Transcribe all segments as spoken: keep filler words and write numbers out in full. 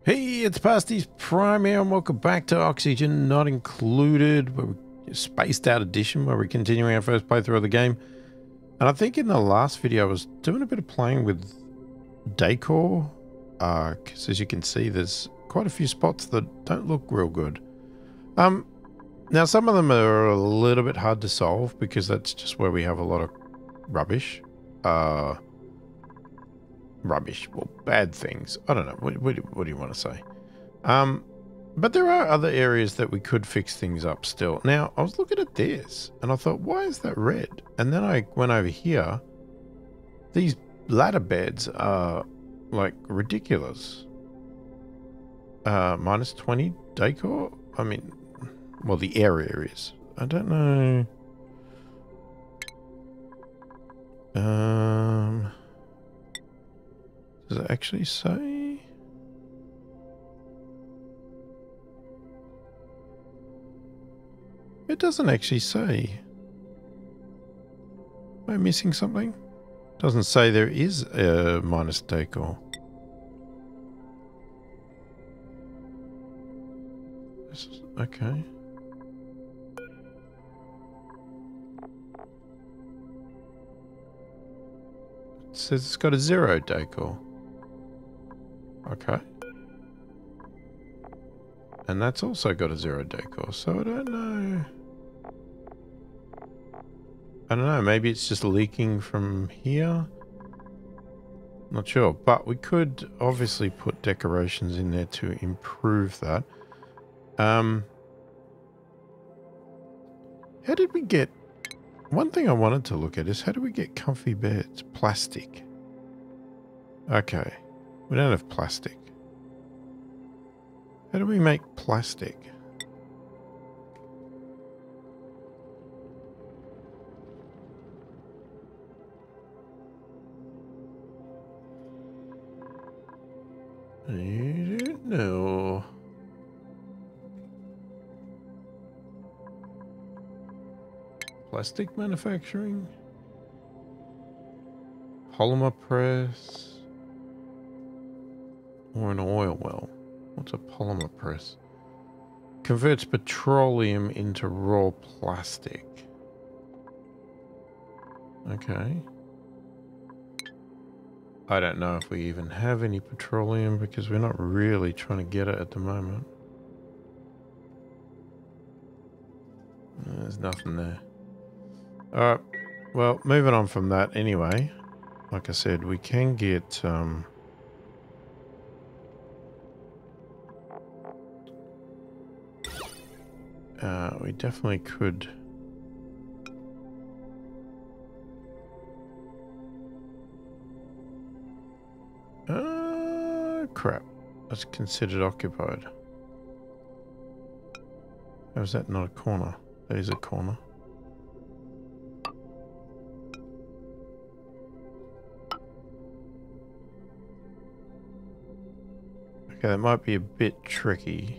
Hey, it's pasthisprime here, and welcome back to Oxygen Not Included, where we spaced out edition, where we're continuing our first playthrough of the game. And I think in the last video I was doing a bit of playing with decor, because uh, as you can see, there's quite a few spots that don't look real good. Um, now some of them are a little bit hard to solve because that's just where we have a lot of rubbish. Uh, rubbish, well, bad things. I don't know. What, what, what do you want to say? Um, but there are other areas that we could fix things up still. Now, I was looking at this and I thought, why is that red? And then I went over here. These ladder beds are like ridiculous. Uh, minus twenty decor? I mean, well, the area is. I don't know. Um... Does it actually say? It doesn't actually say. Am I missing something? It doesn't say there is a minus decor. This is, okay. It says it's got a zero decor. Okay. And that's also got a zero decor, so I don't know. I don't know, maybe it's just leaking from here? Not sure, but we could obviously put decorations in there to improve that. Um, how did we get... One thing I wanted to look at is how do we get comfy beds? Plastic. Okay. We don't have plastic. How do we make plastic? I don't know. Plastic manufacturing? Polymer press? Or an oil well. What's a polymer press? Converts petroleum into raw plastic. Okay. I don't know if we even have any petroleum because we're not really trying to get it at the moment. There's nothing there. Alright. Well, moving on from that anyway. Like I said, we can get... Um, Uh, we definitely could. Uh, crap. That's considered occupied. How is that not a corner? That is a corner. Okay, that might be a bit tricky.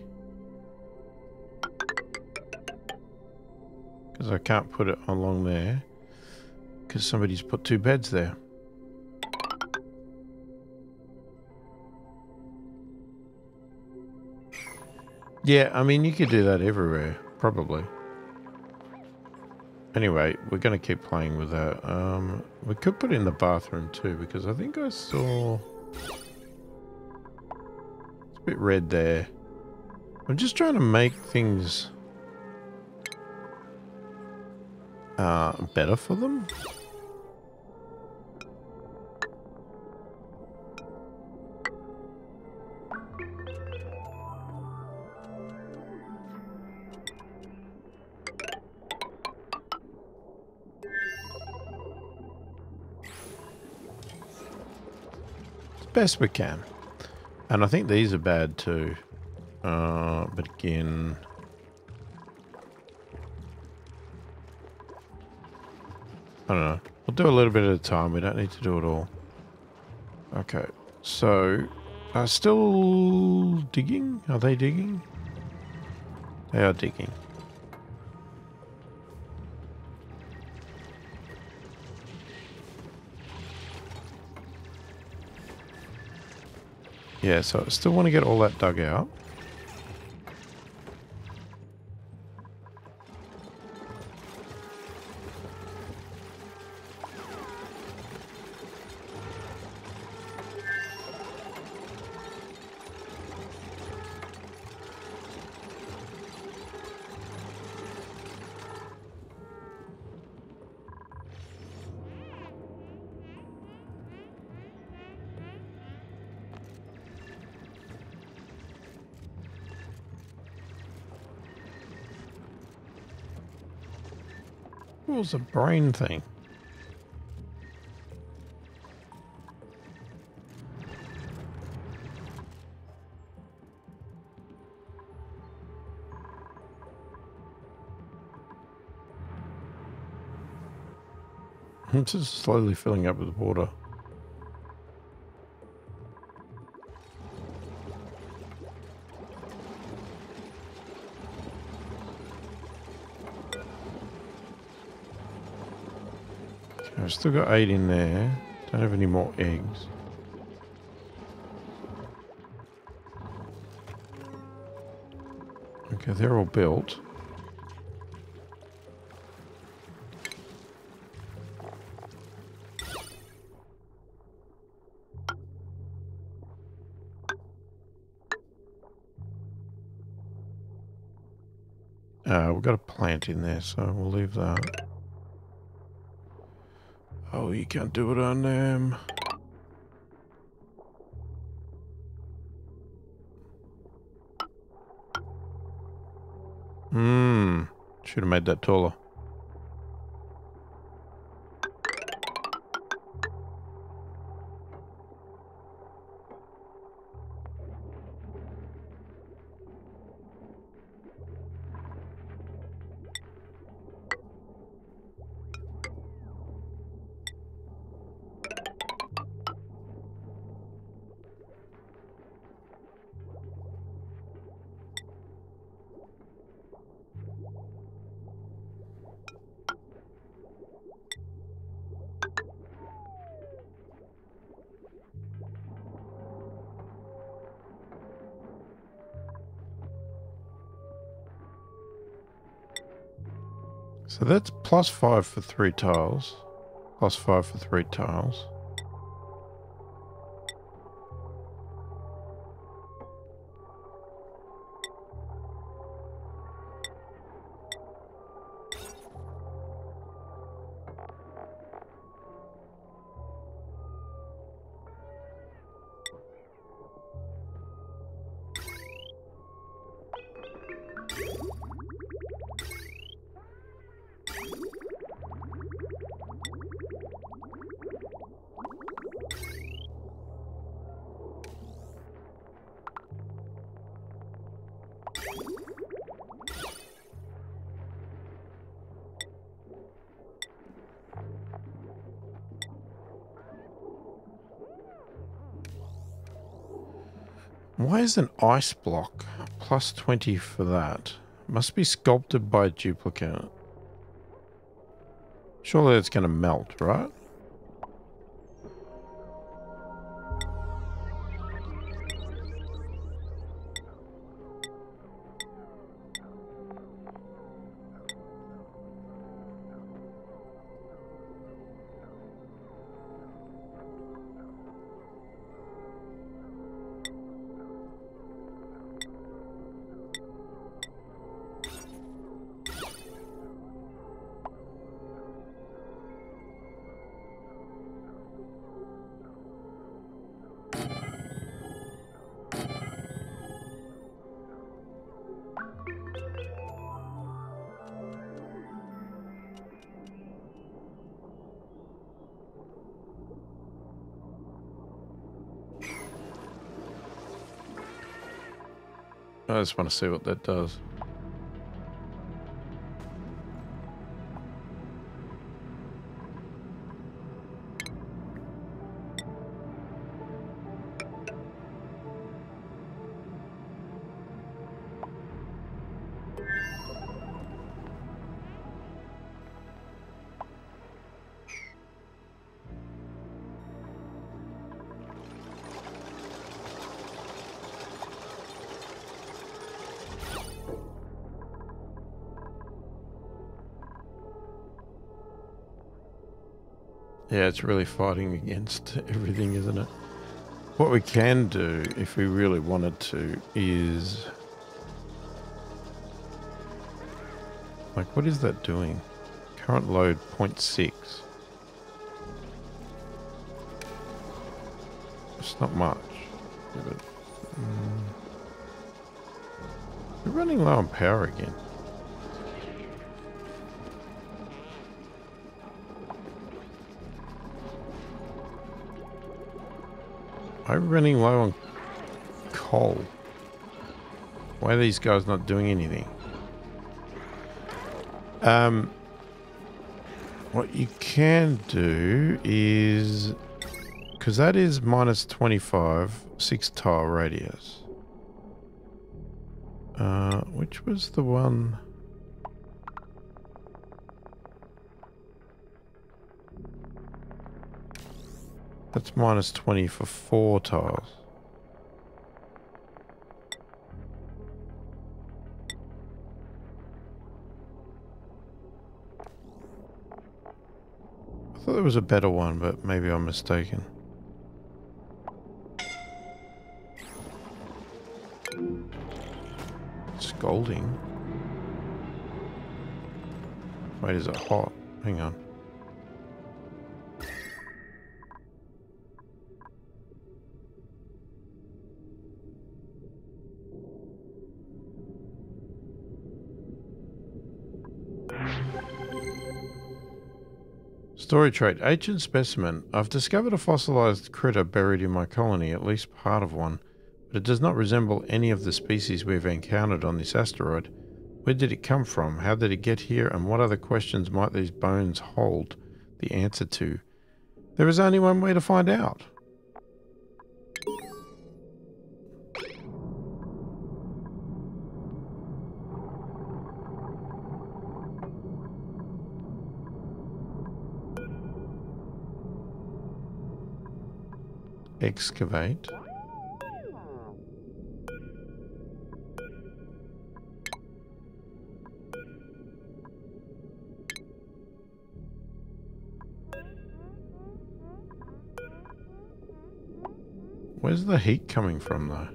Because I can't put it along there. Because somebody's put two beds there. Yeah, I mean, you could do that everywhere. Probably. Anyway, we're going to keep playing with that. Um, we could put it in the bathroom too. Because I think I saw... It's a bit red there. I'm just trying to make things... Uh, better for them? As best we can. And I think these are bad too. Uh, but again... I don't know. We'll do a little bit at a time. We don't need to do it all. Okay. So, uh, still digging? Are they digging? They are digging. Yeah, so I still want to get all that dug out. What was a brain thing? I'm just slowly filling up with water. I've still got eight in there. Don't have any more eggs. Okay, they're all built. Uh, we've got a plant in there, so we'll leave that. Oh, you can't do it on them. Hmm. Should have made that taller. So that's plus five for three tiles. Plus five for three tiles. Why is an ice block plus twenty for that? Must be sculpted by a duplicate. Surely it's going to melt, right? I just want to see what that does. Yeah, it's really fighting against everything, isn't it? What we can do, if we really wanted to, is... Like, what is that doing? Current load zero point six. It's not much. Yeah, but, um, we're running low on power again. I'm running low on coal. Why are these guys not doing anything? Um, what you can do is, because that is minus twenty-five, six tile radius. Uh, which was the one? That's minus twenty for four tiles. I thought there was a better one, but maybe I'm mistaken. Scolding? Wait, is it hot? Hang on. Story trait. Ancient specimen. I've discovered a fossilized critter buried in my colony, at least part of one, but it does not resemble any of the species we've encountered on this asteroid. Where did it come from? How did it get here? And what other questions might these bones hold the answer to? There is only one way to find out. Excavate. Where's the heat coming from, though?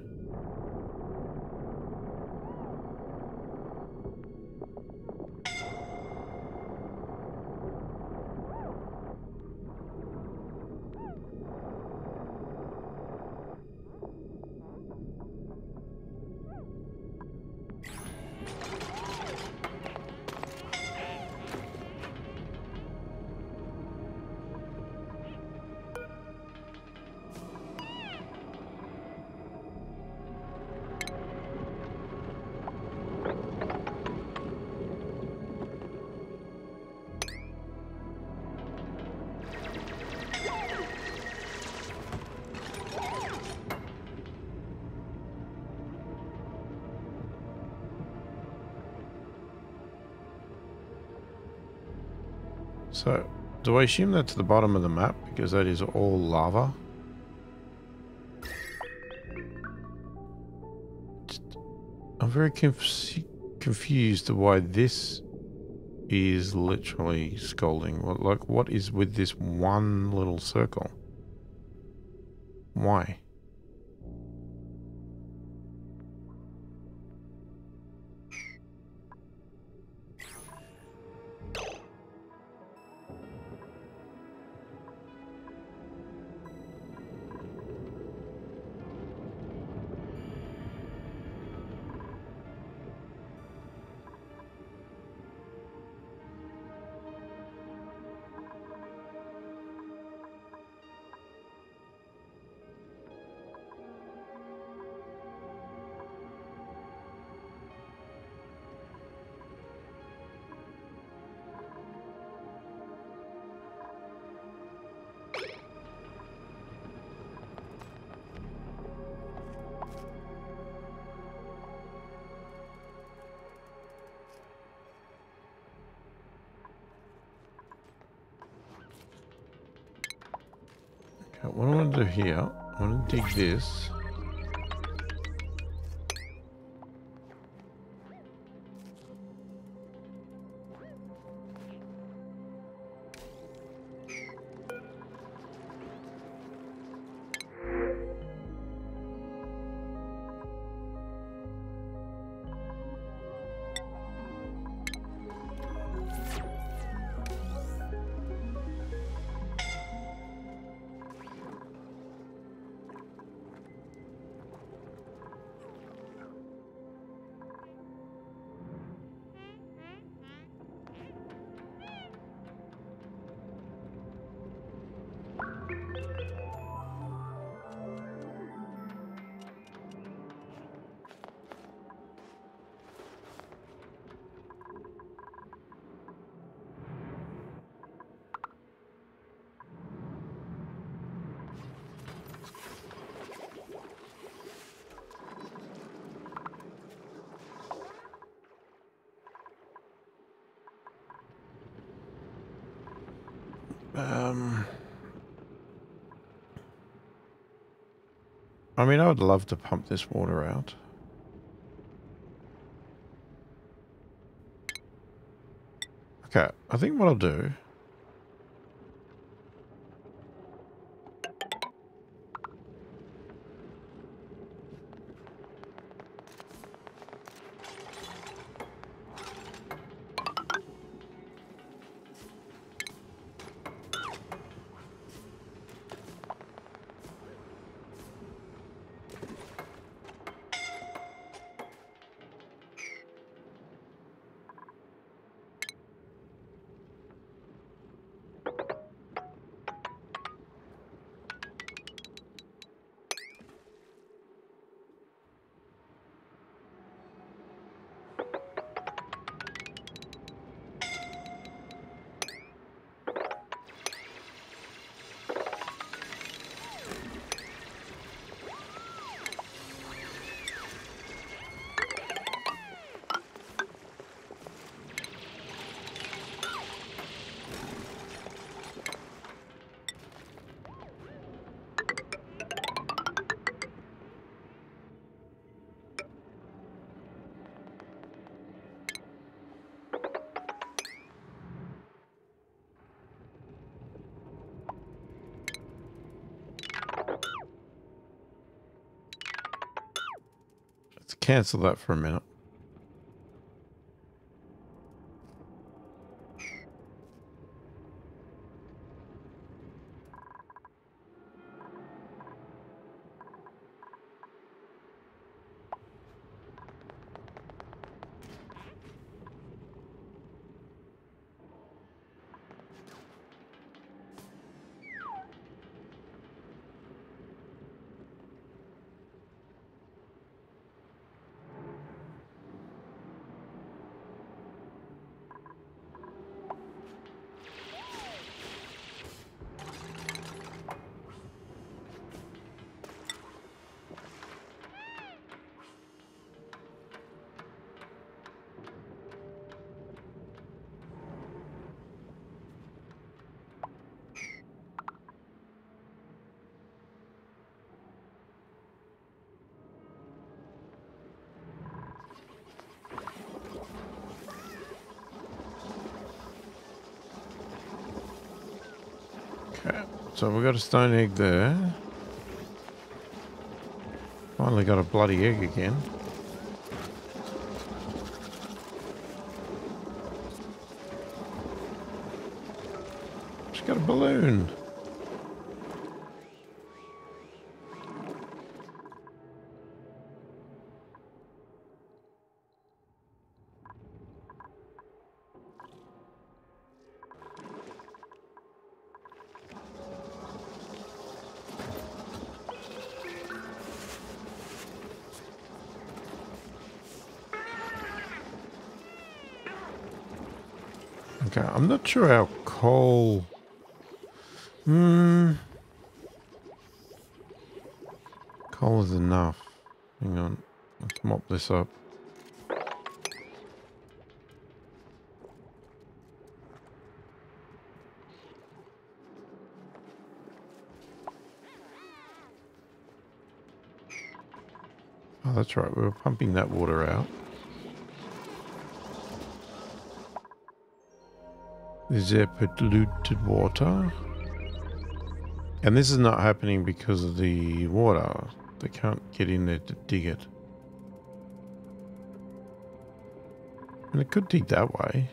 So, do I assume that's the bottom of the map because that is all lava? Just, I'm very conf confused to why this is literally scalding. Like, what is with this one little circle? Why? What I want to do here, I want to dig this. Um, I mean, I would love to pump this water out. Okay, I think what I'll do... Let's cancel that for a minute. Okay, so we've got a stone egg there. Finally got a bloody egg again. She's got a balloon. Okay, I'm not sure how coal... Hmm... Coal is enough. Hang on. Let's mop this up. Oh, that's right. We were pumping that water out. Is there polluted water? And this is not happening because of the water. They can't get in there to dig it. And it could dig that way.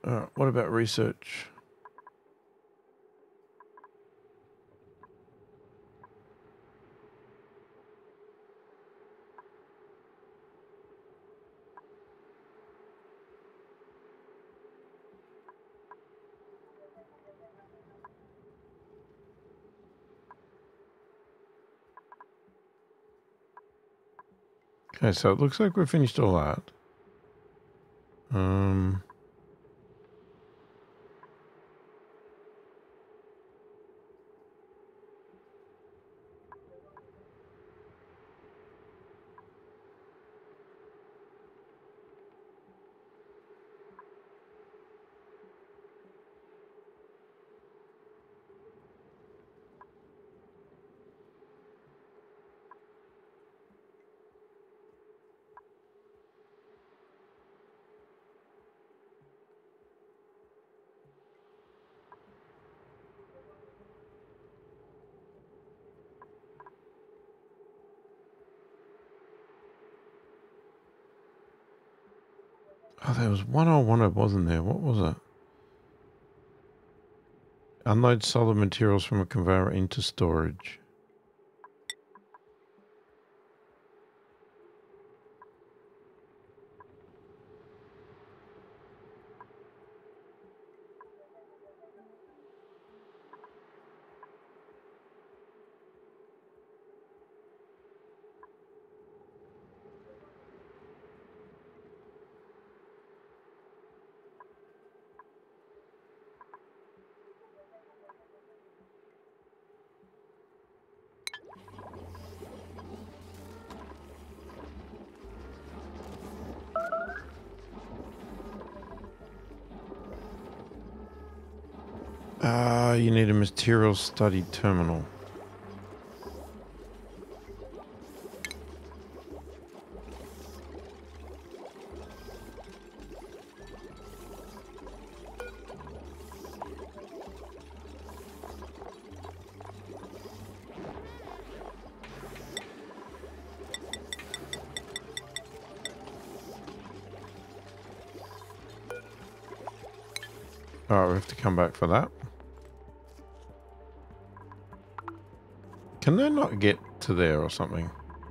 Uh, what about research? Okay, so it looks like we've finished all that. Um... Oh, there was one I wanted, wasn't there? What was it? Unload solid materials from a conveyor into storage. Ah, uh, you need a material study terminal. Oh, we have to come back for that. Can they not get to there or something?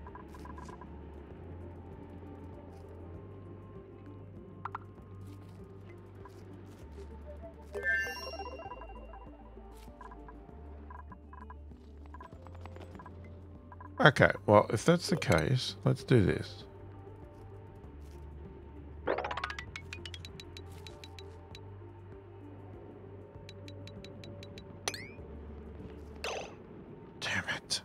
Okay, well, if that's the case, let's do this. Damn it.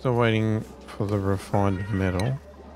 Still waiting for the refined metal.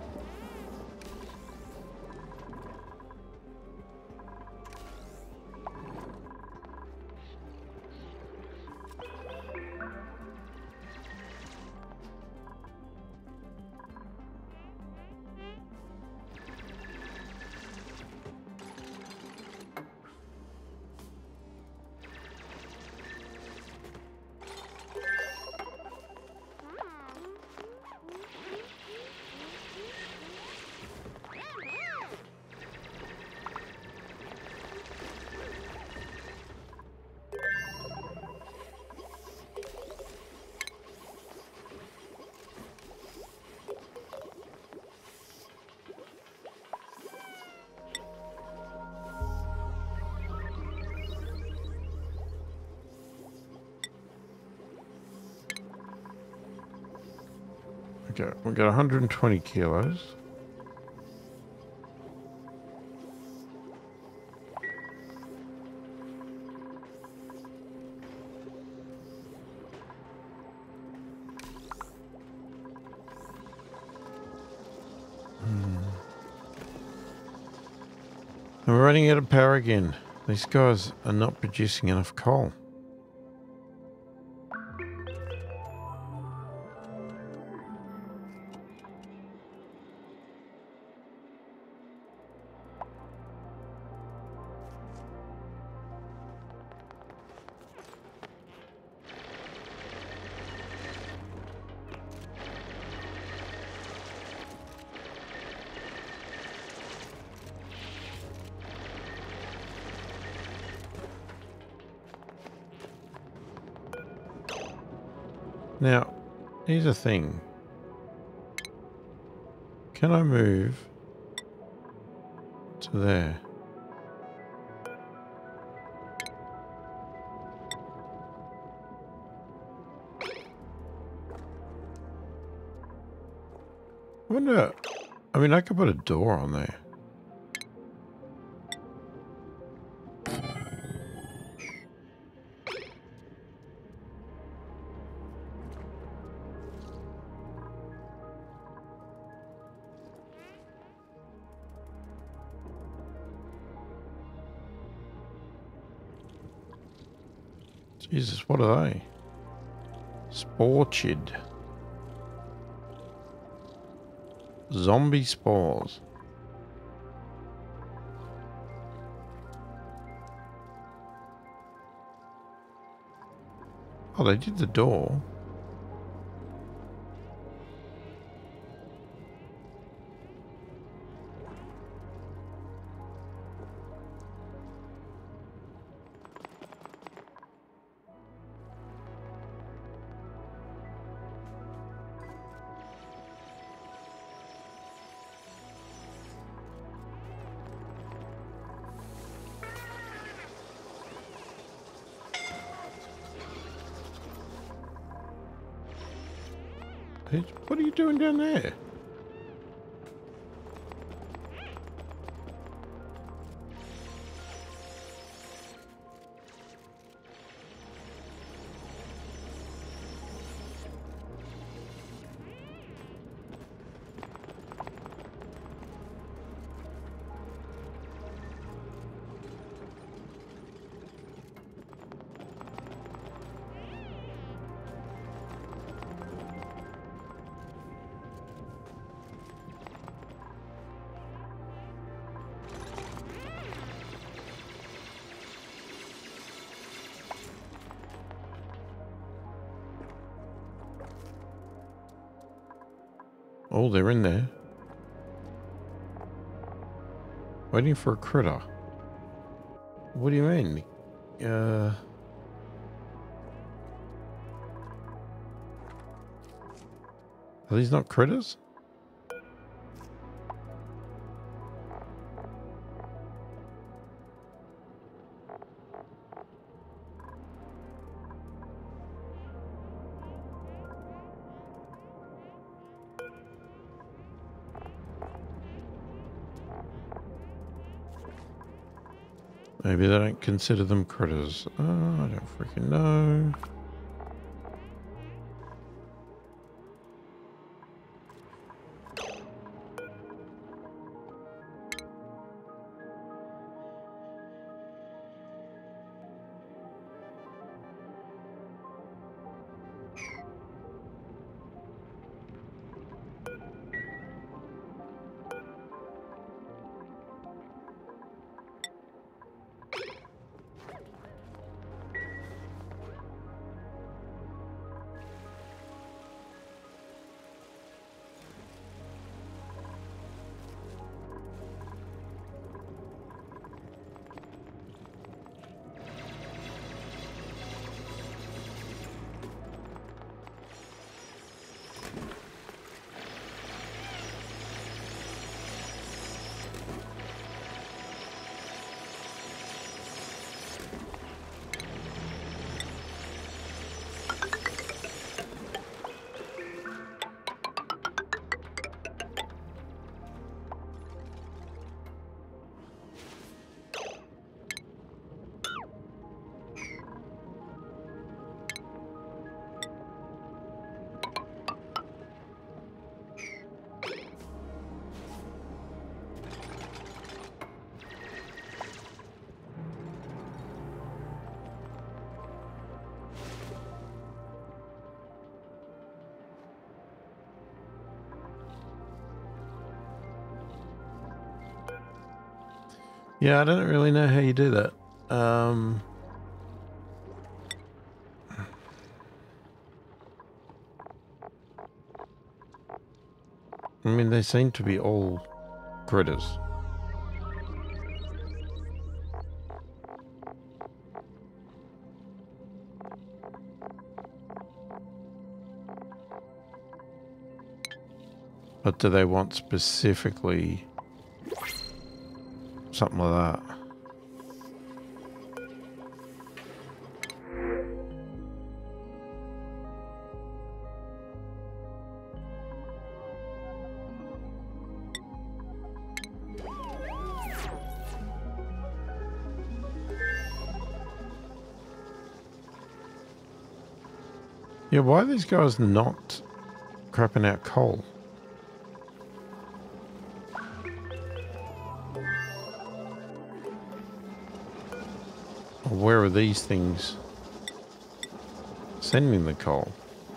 Okay, we got one hundred twenty kilos. Hmm. And we're running out of power again. These guys are not producing enough coal. Now, here's the thing. Can I move to there? I wonder, I mean, I could put a door on there. Jesus, what are they? Sporchid. Zombie spores. Oh, they did the door. What are you doing down there? Oh, they're in there. Waiting for a critter. What do you mean? Uh... Are these not critters? Maybe they don't consider them critters. Oh, I don't freaking know. Yeah, I don't really know how you do that. Um, I mean, they seem to be all critters. But do they want specifically something like that? Yeah, why are these guys not crapping out coal? Or where are these things sending the coal?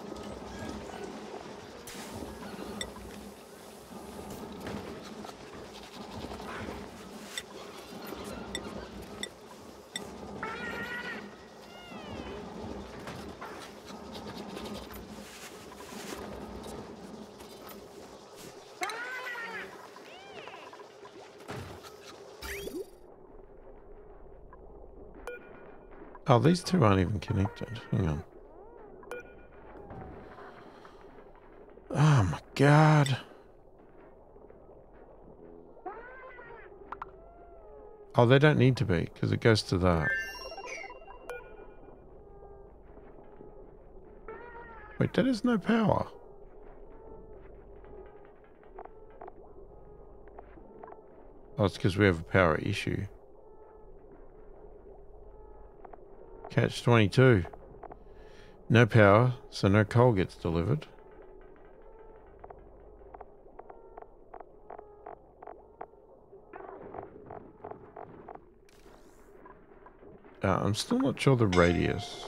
Oh, these two aren't even connected. Hang on. Oh my god. Oh, they don't need to be, because it goes to that. Wait, that is no power. Oh, it's because we have a power issue. Catch twenty-two. No power, so no coal gets delivered. Uh, I'm still not sure the radius.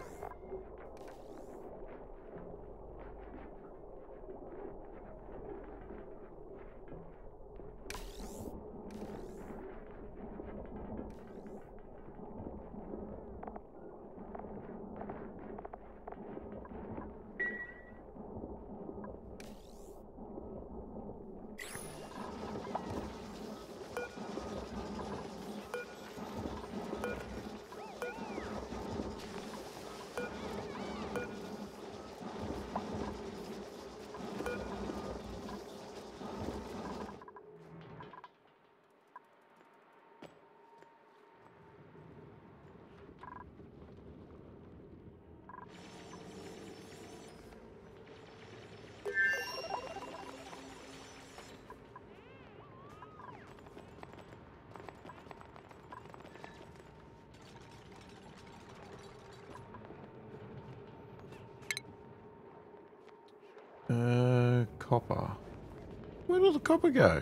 Uh, copper. Where did the copper go?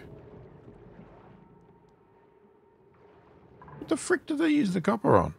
What the frick did they use the copper on?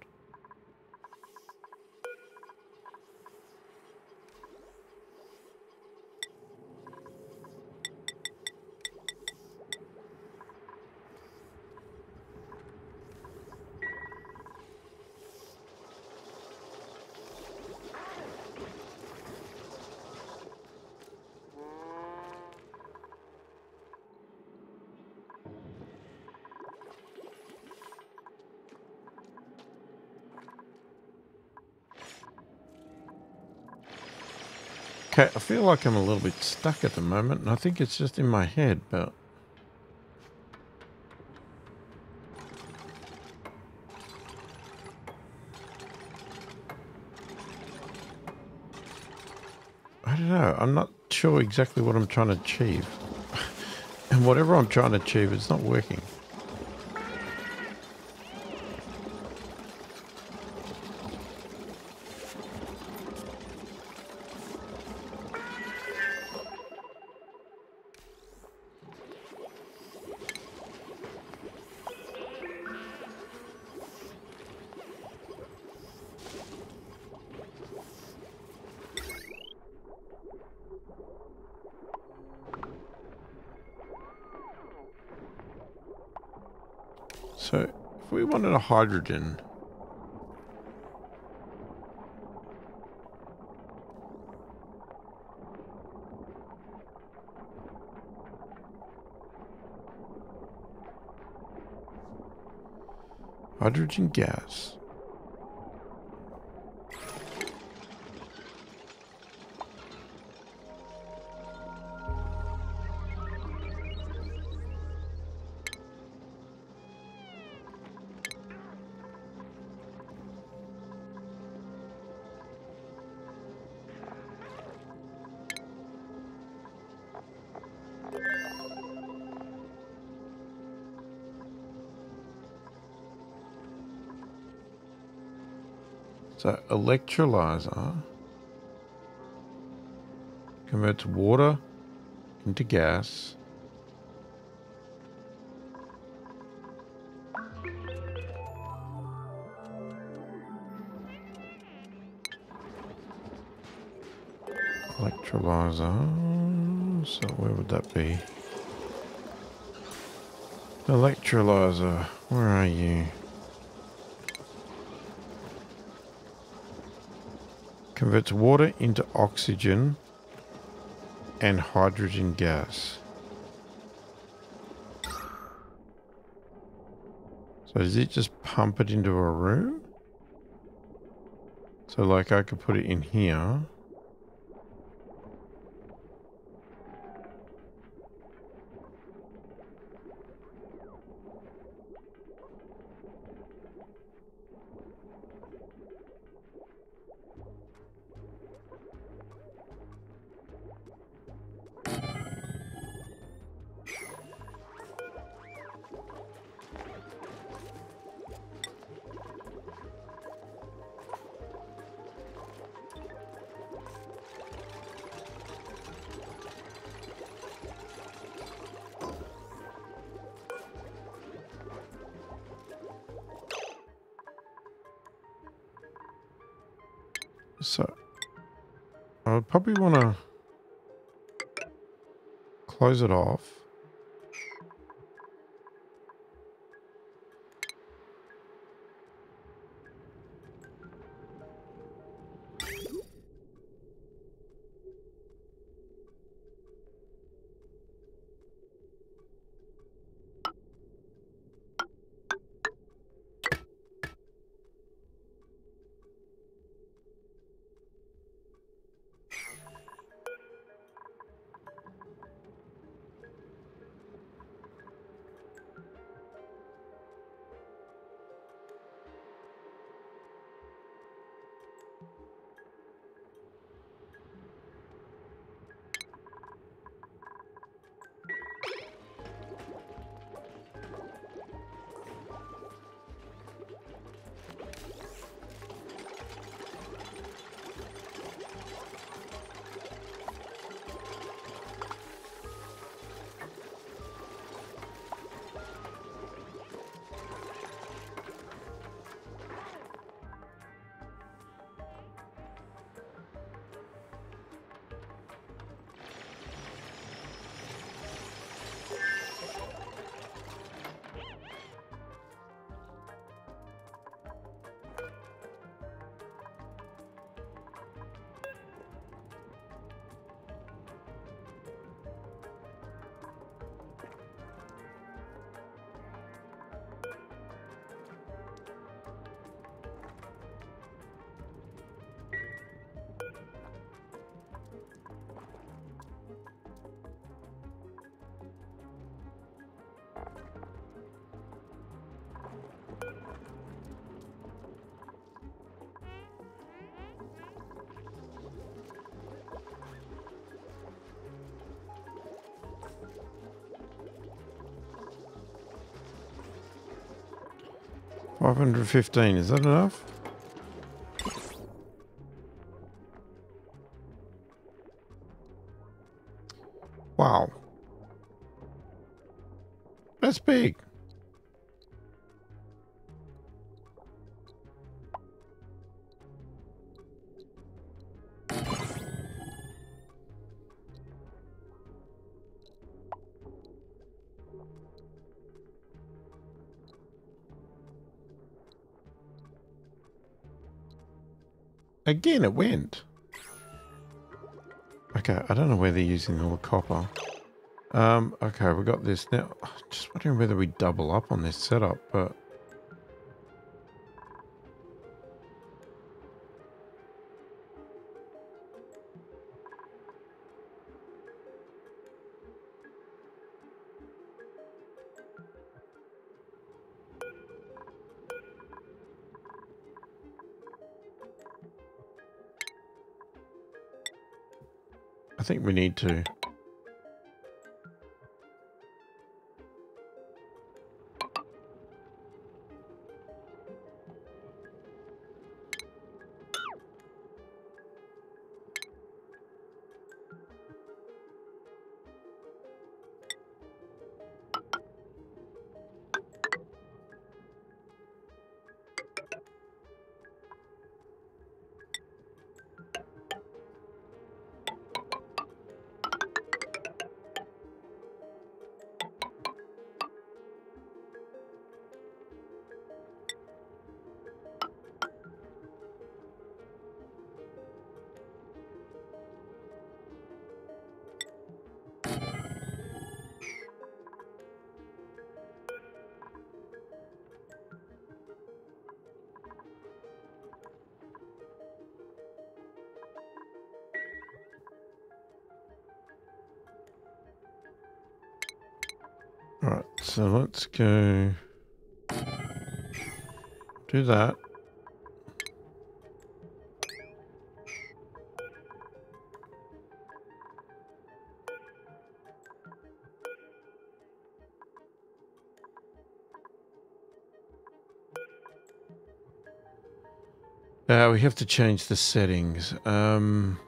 Okay, I feel like I'm a little bit stuck at the moment, and I think it's just in my head, but... I don't know, I'm not sure exactly what I'm trying to achieve. And whatever I'm trying to achieve, it's not working. So if we wanted a hydrogen, hydrogen gas. So electrolyzer converts water into gas. Electrolyzer. So where would that be? Electrolyzer, where are you? Converts water into oxygen and hydrogen gas. So does it just pump it into a room? So like I could put it in here. So I would probably want to close it off. five hundred fifteen, is that enough? Wow. That's big. Again, it went. Okay, I don't know where they're using all the copper. Um, okay, we got this. Now, just wondering whether we double up on this setup, but... I think we need to. All right, so let's go do that. Uh, we have to change the settings. Um...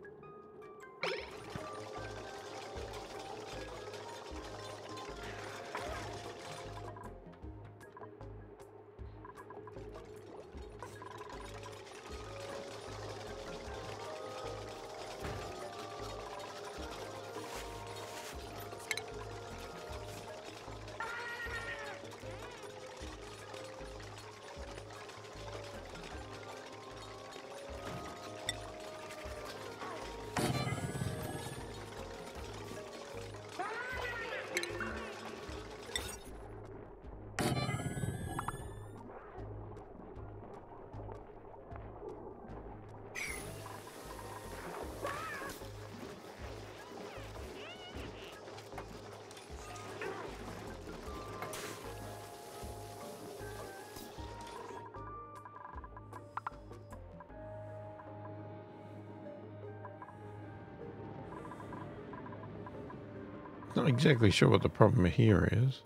Not exactly sure what the problem here is.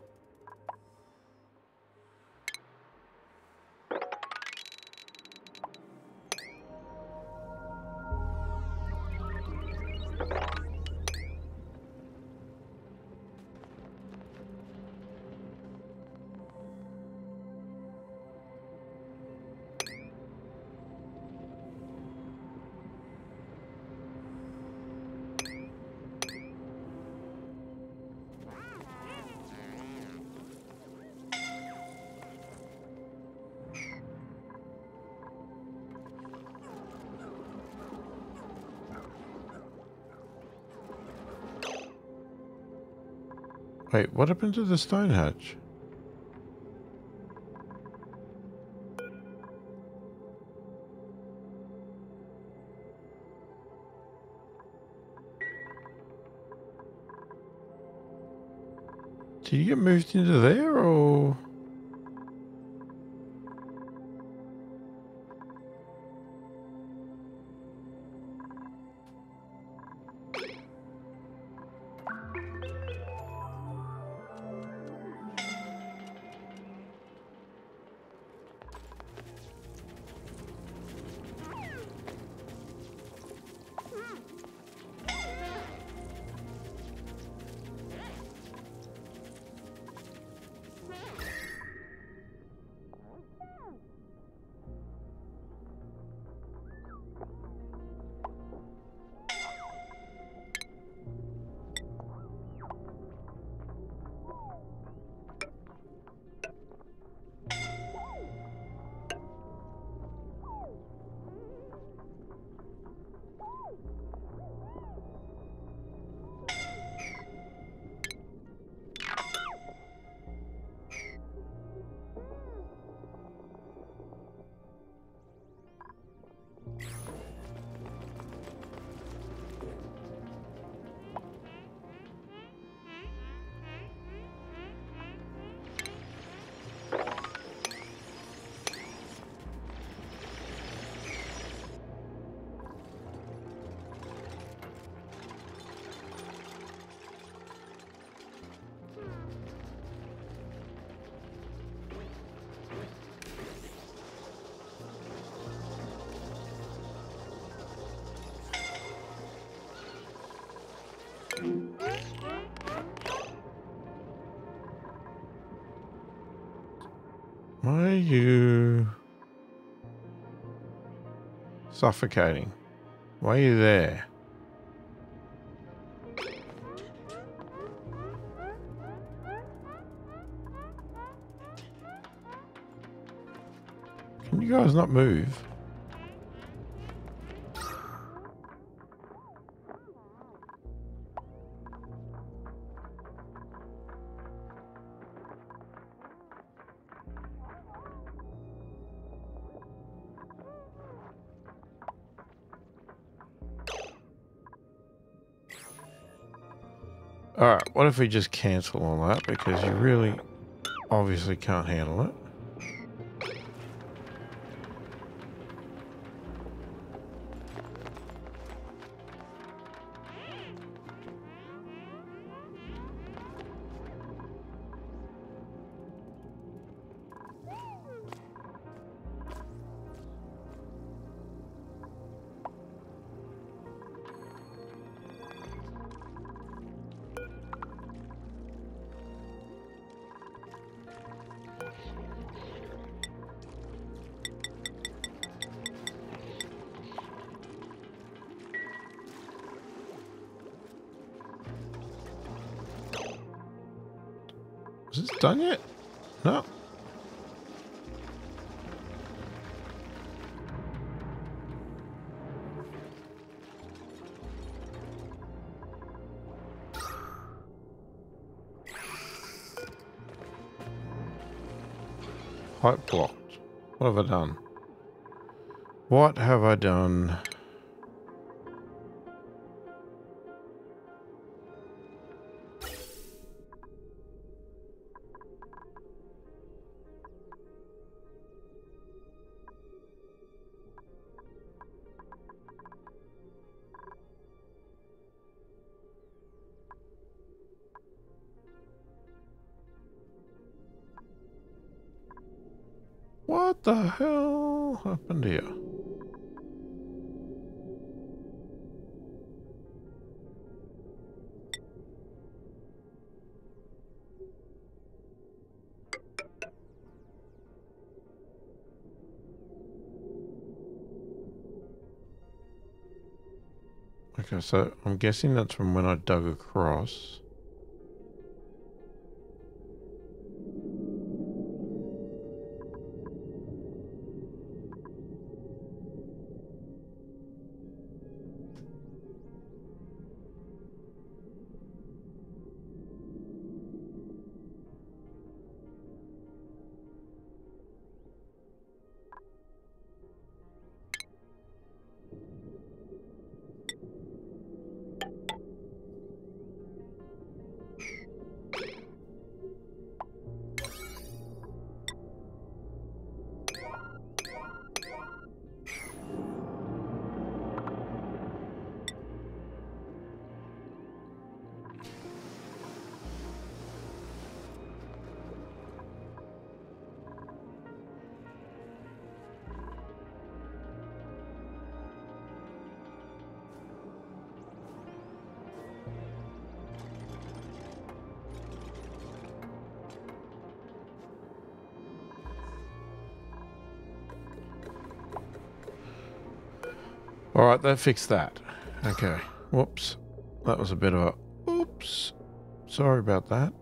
Wait, what happened to the stone hatch? Did you get moved into there, or...? Why are you suffocating? Why are you there? Can you guys not move? Alright, what if we just cancel all that because you really obviously can't handle it. Is this done yet? No. Pipe blocked. What have I done? What have I done? What the hell happened here? Okay, so I'm guessing that's from when I dug across. All right, that fixed that. Okay. Whoops. That was a bit of a... Oops. Sorry about that.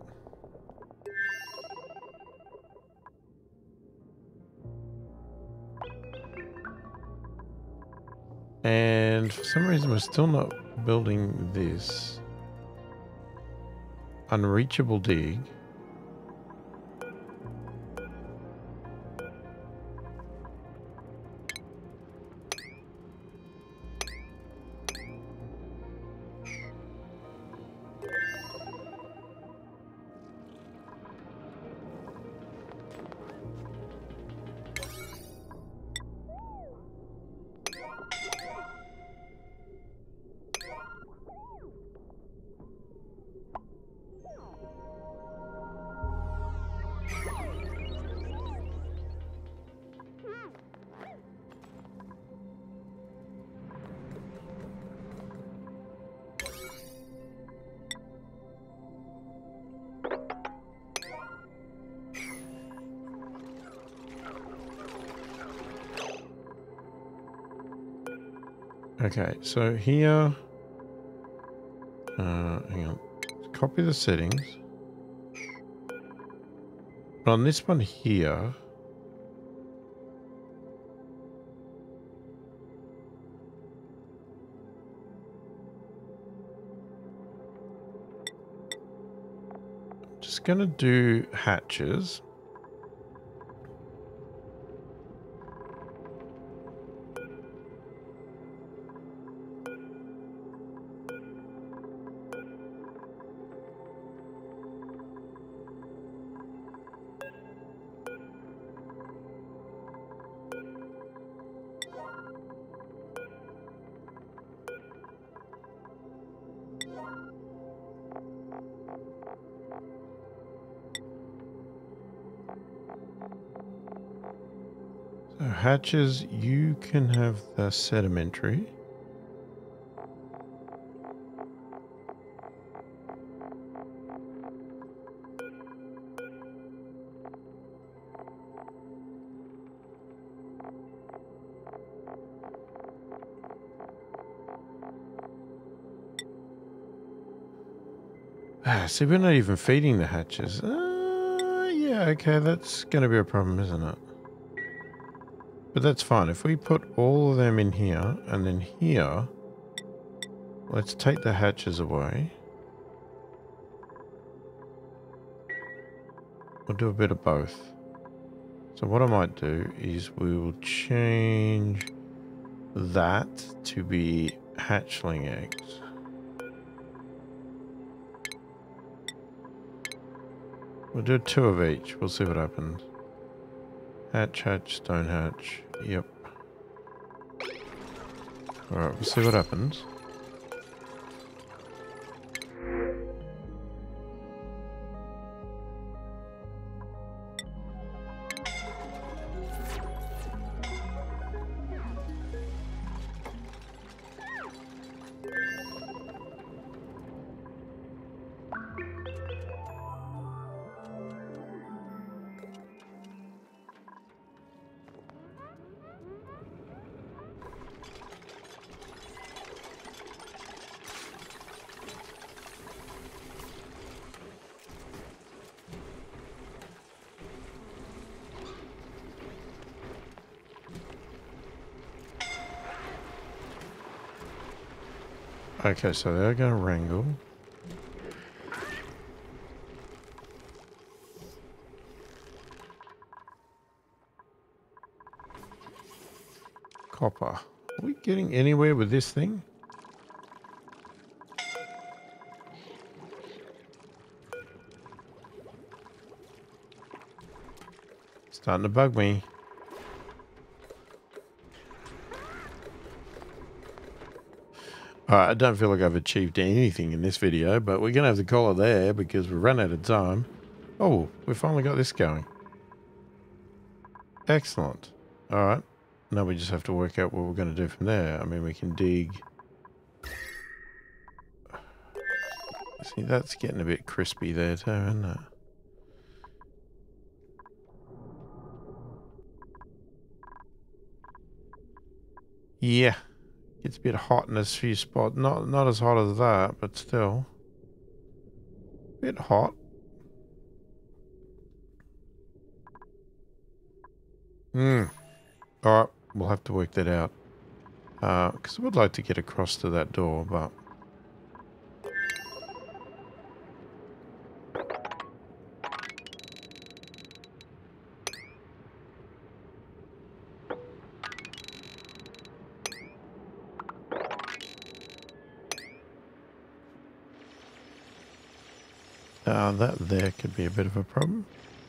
And for some reason, we're still not building this. Unreachable dig. Okay, so here, uh, hang on, copy the settings. But on this one here, I'm just going to do hatches. So hatches, you can have the sedimentary. Ah, see, we're not even feeding the hatches. Uh, yeah, okay, that's going to be a problem, isn't it? But that's fine. If we put all of them in here, and then here, let's take the hatches away. We'll do a bit of both. So what I might do is we will change that to be hatchling eggs. We'll do two of each. We'll see what happens. Hatch, hatch, stone hatch. Yep. Alright, we'll see what happens. Okay, so they're going to wrangle. Copper. Are we getting anywhere with this thing? Starting to bug me. Alright, I don't feel like I've achieved anything in this video, but we're going to have to call it there because we've run out of time. Oh, we finally got this going. Excellent. Alright, now we just have to work out what we're going to do from there. I mean, we can dig. See, that's getting a bit crispy there too, isn't it? Yeah. It's a bit hot in a few spots. Not not as hot as that, but still. A bit hot. Hmm. Alright, we'll have to work that out. Uh, because I would like to get across to that door, but... Uh, that there could be a bit of a problem.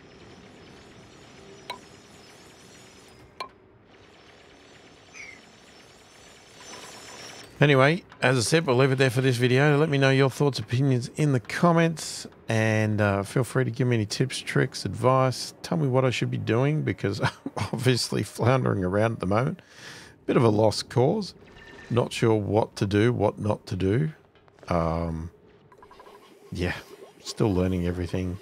Anyway, as I said, we'll leave it there for this video. Let me know your thoughts, opinions in the comments, and uh, feel free to give me any tips, tricks, advice. Tell me what I should be doing, because I'm obviously floundering around at the moment. Bit of a lost cause. Not sure what to do, what not to do. Um, yeah. Still learning everything.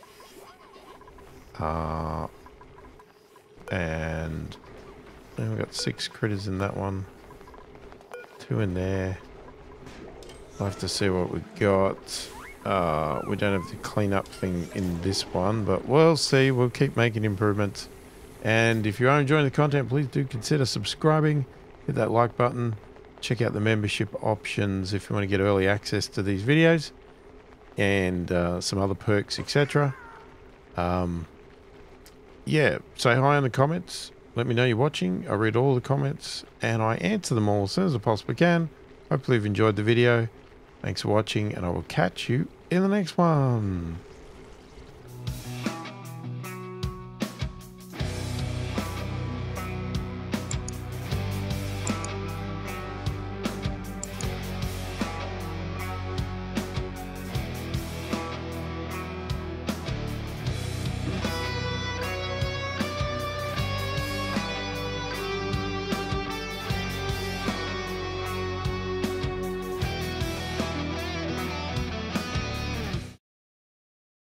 Uh, and we've got six critters in that one. Two in there. We'll have to see what we got. Uh, we don't have the cleanup thing in this one, but we'll see. We'll keep making improvements. And if you are enjoying the content, please do consider subscribing. Hit that like button. Check out the membership options if you want to get early access to these videos and uh, some other perks, et cetera. Um, yeah, say hi in the comments. Let me know you're watching. I read all the comments and I answer them all as soon as I possibly can. Hopefully you've enjoyed the video. Thanks for watching, and I will catch you in the next one.